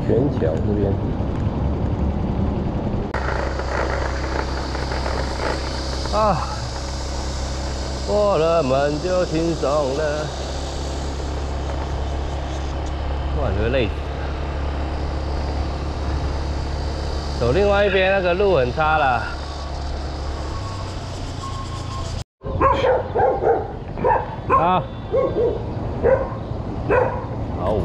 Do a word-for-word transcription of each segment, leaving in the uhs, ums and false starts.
悬桥这边。啊，过了门就轻松了。哇，觉得累死了。走另外一边那个路很差啦。啊，好。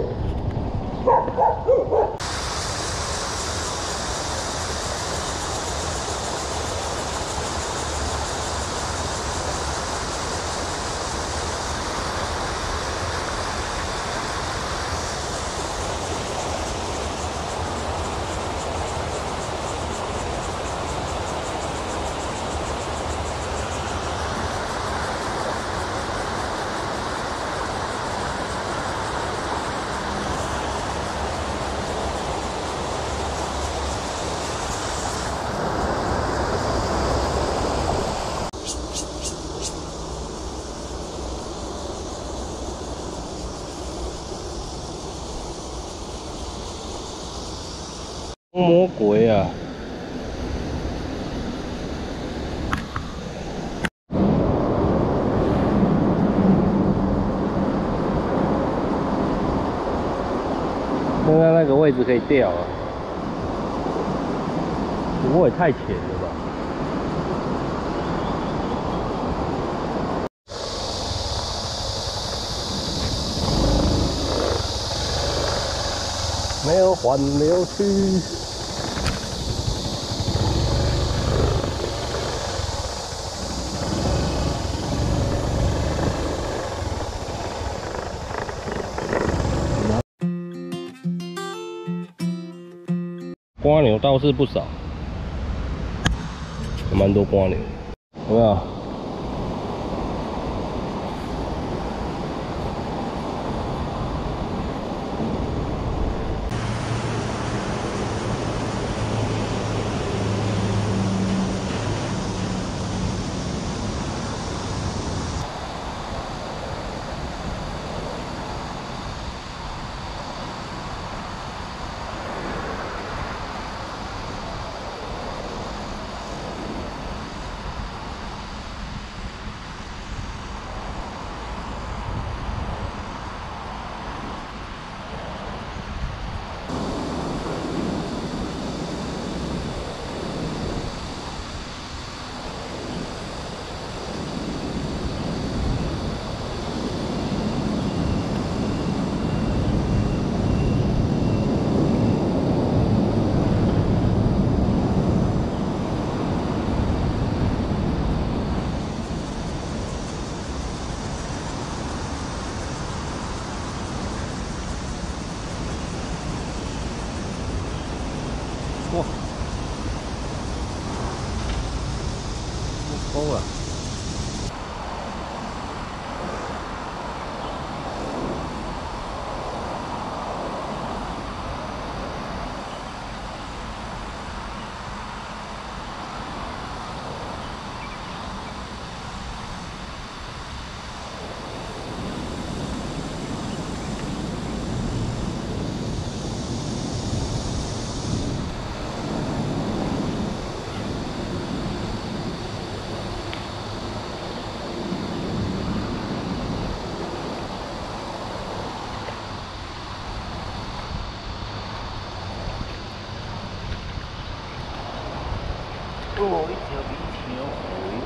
魔鬼啊！刚刚那个位置可以掉啊，不过也太浅了吧？没有缓流区。 蜗牛倒是不少，蛮多蜗牛，有没有？哇，高了。哦，一条比一条肥。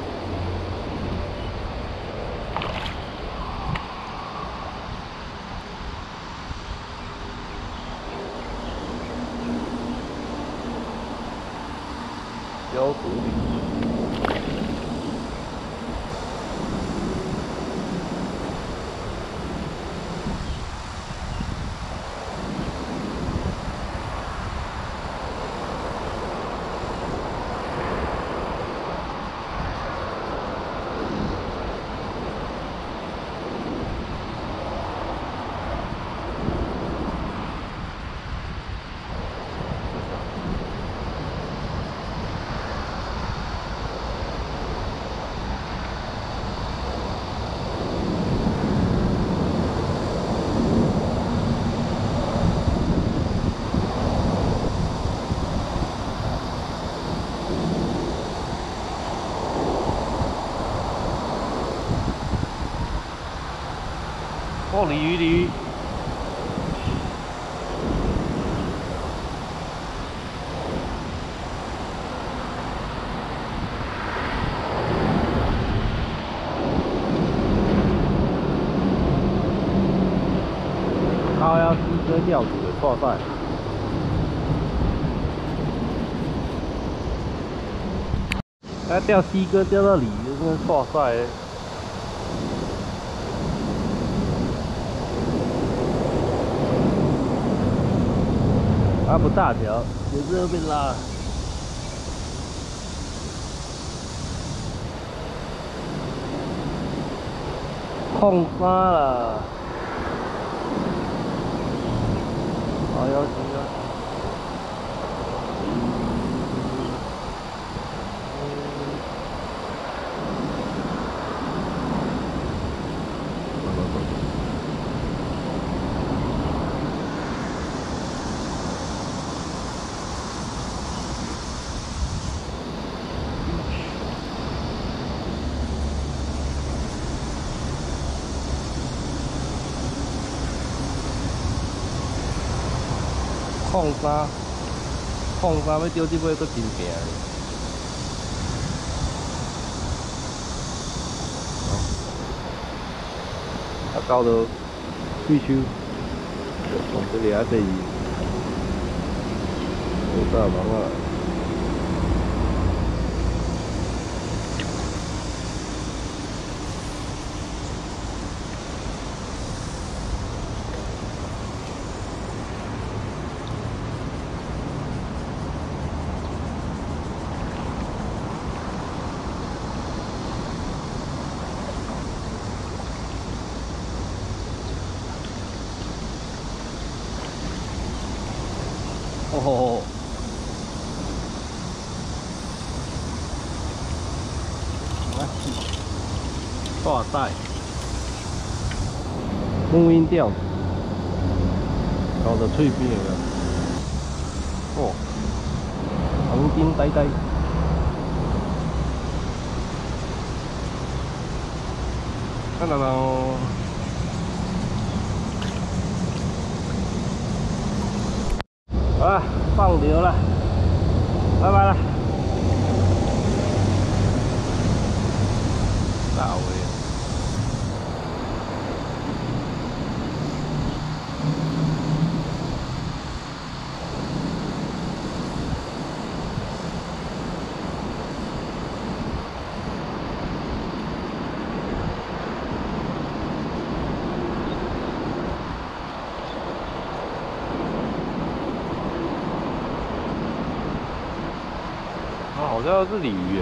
胶土里。 哦，鲤鱼，鲤鱼。靠腰鸡哥钓组的错赛。他钓西哥钓到鲤鱼，真的错赛欸。 拉不大条，也是要被拉。碰沙了，好要急啊！碰沙，碰沙要钓这尾都真平。啊，到到退休，从这里还可以，好大忙啊！哦吼吼！来，大带，木音钓，搞到脆边了。哦，黄金呆呆。看到没？ 好了，放流了，拜拜了。大尾。好像是鲤鱼耶。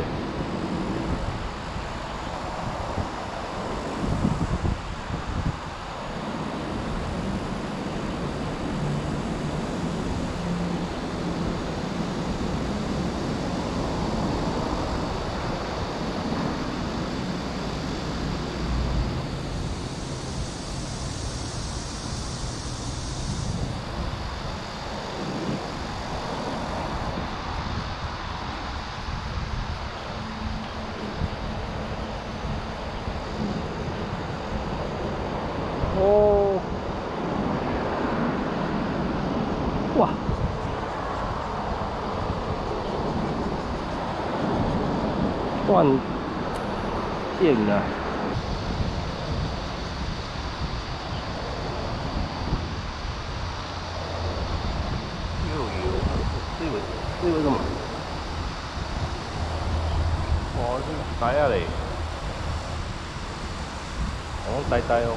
哦，哇，断线了。又有，这个这个什么？哇，这呆啊嘞！哦，呆呆哦。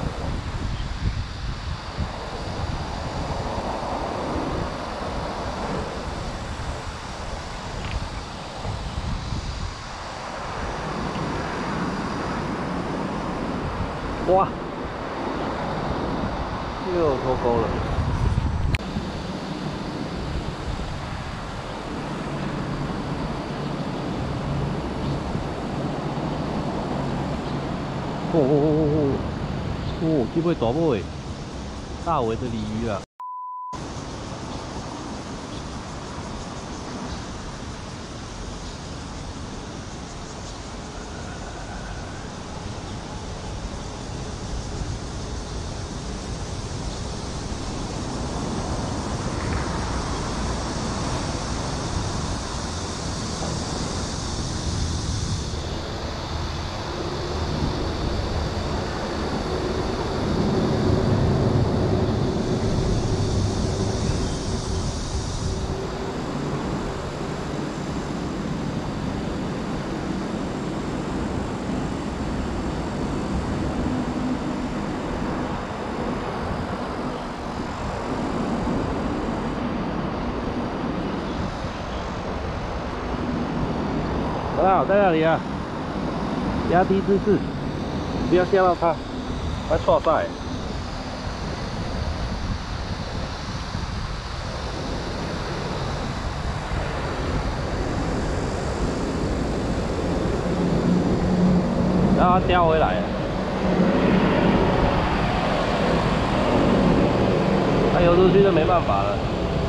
哇，又脱钩了。哦哦哦哦哦！哦，这尾大尾，大尾的鲤鱼啊！ 很好，在那里啊，压低姿势，不要吓到它，它错赛。让它叼回来了，它游出去就没办法了。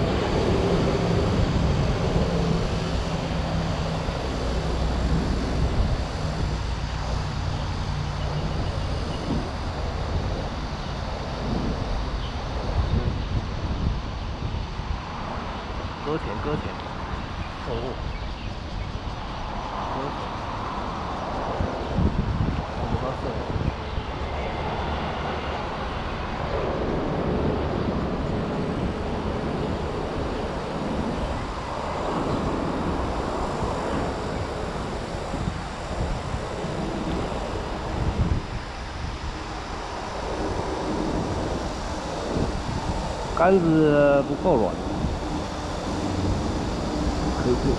搁浅，搁浅。哦。搁浅。我们要射。杆子不够软。 可以可以。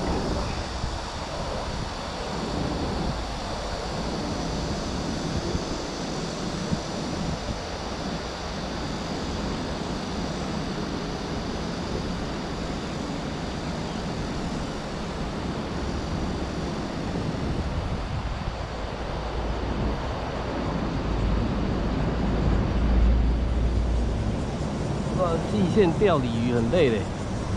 哇，细线钓鲤鱼很累嘞。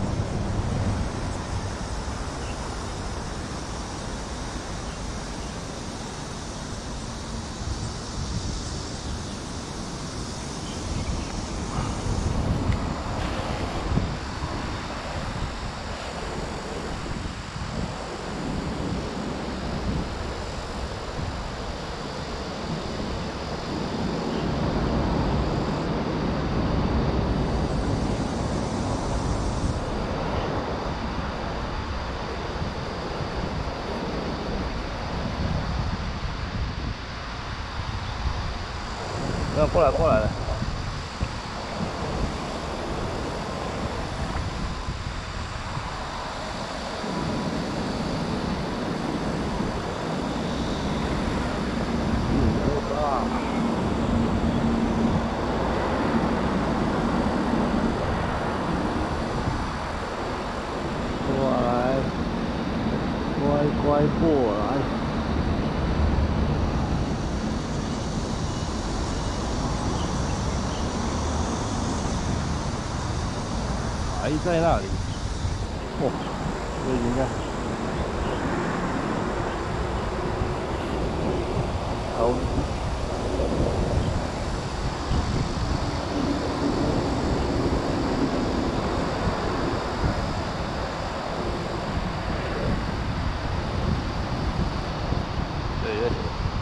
那过来过来了。嗯，多大？过来，乖乖过来。 还在那里，哦，这应该好。对对。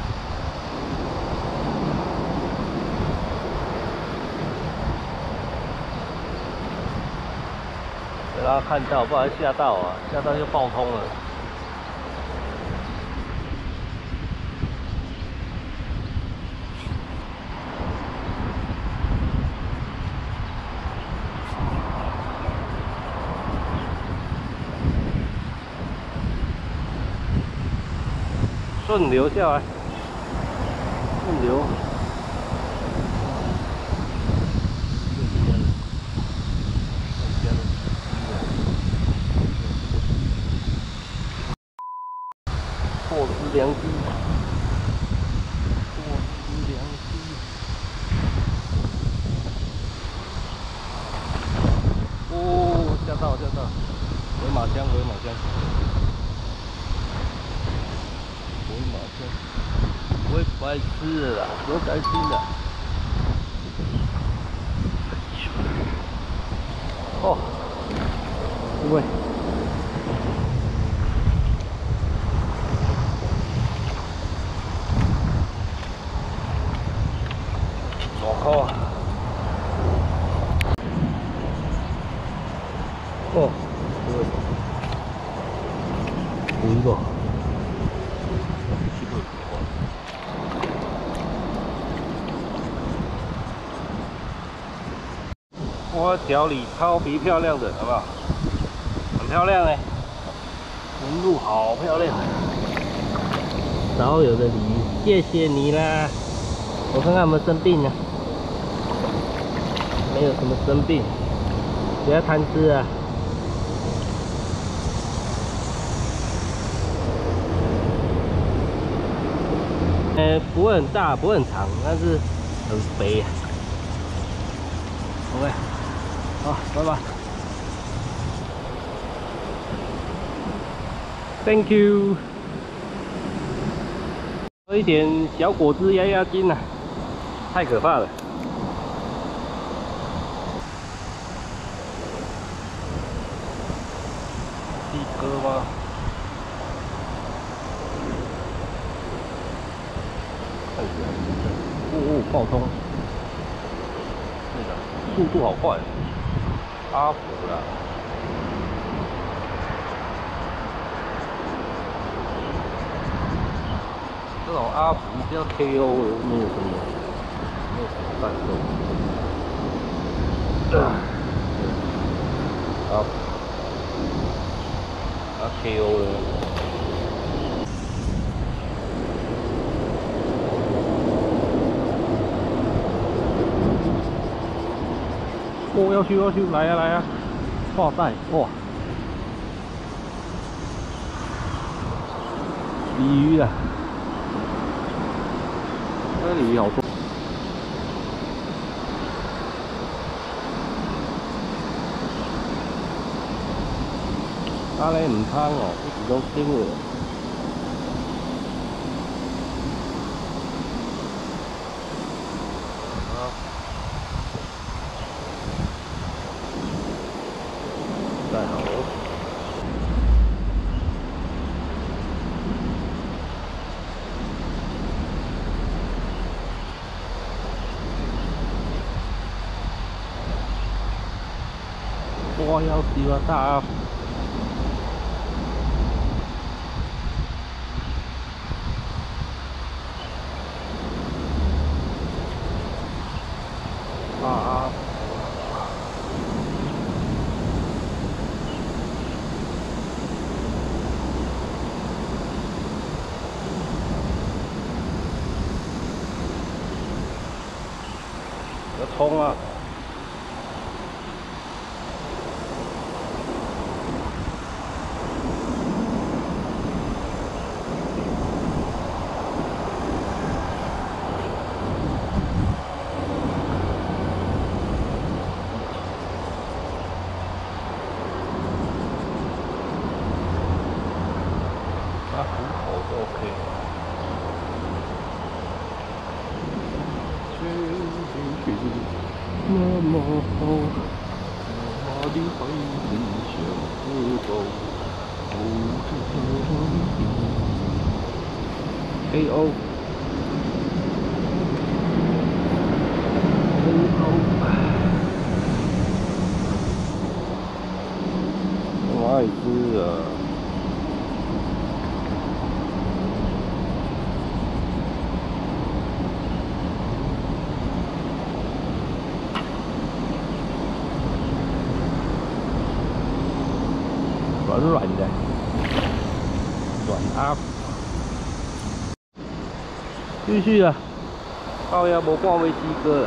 让他看到，不然吓到啊，吓到就爆通了。顺流下来，顺流。 错失良机，错失良机。哦，吓到吓到，回马枪回马枪，回马枪，不会白痴的啦，不用担心的。哦，喂。 哦，哦，有一个，哇，条里超级漂亮的，好不好？很漂亮哎，纹路好漂亮。 少有的礼遇，谢谢你啦！我看看有没有生病啊？没有什么生病，不要贪吃啊！呃，不会很大，不会很长，但是很肥啊。OK， 好，拜拜。Thank you。喝一点小果汁压压惊啊，太可怕了。鸡哥吗？看起来，哦哦，爆冲，那个速度好快，阿福啦。这种阿福比较 K O 的，没有什么，没有什么战斗。啊，阿福，他 K O 了。哦，要去要去，来呀、啊、来呀、啊！哇塞，哇！鲤鱼啊！那鲤鱼好多。阿咧唔貪哦，一時都驚喎。太好了。我要死啊！大阿福。大阿福。要冲啊！它虎口就 OK 了。那么好，我的怀里小河沟，哦，这 A O A O， 我爱吃啊！软软的，软阿福，继续啊！靠呀，无看尾鸡哥了。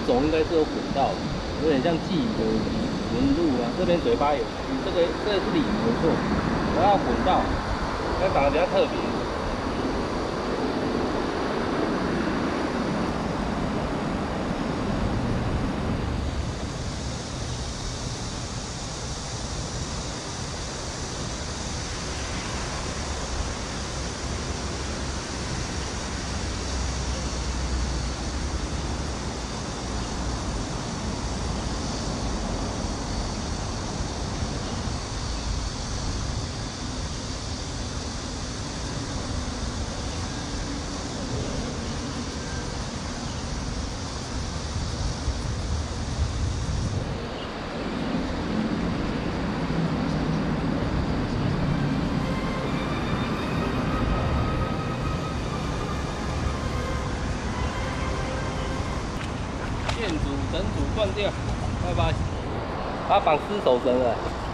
种应该是有滚道，有点像鲫鱼的纹路啊。这边嘴巴有，这个这个是鲤没错，然后滚道，它长得比较特别。 线组整组断掉，拜拜。它绑丝手绳了。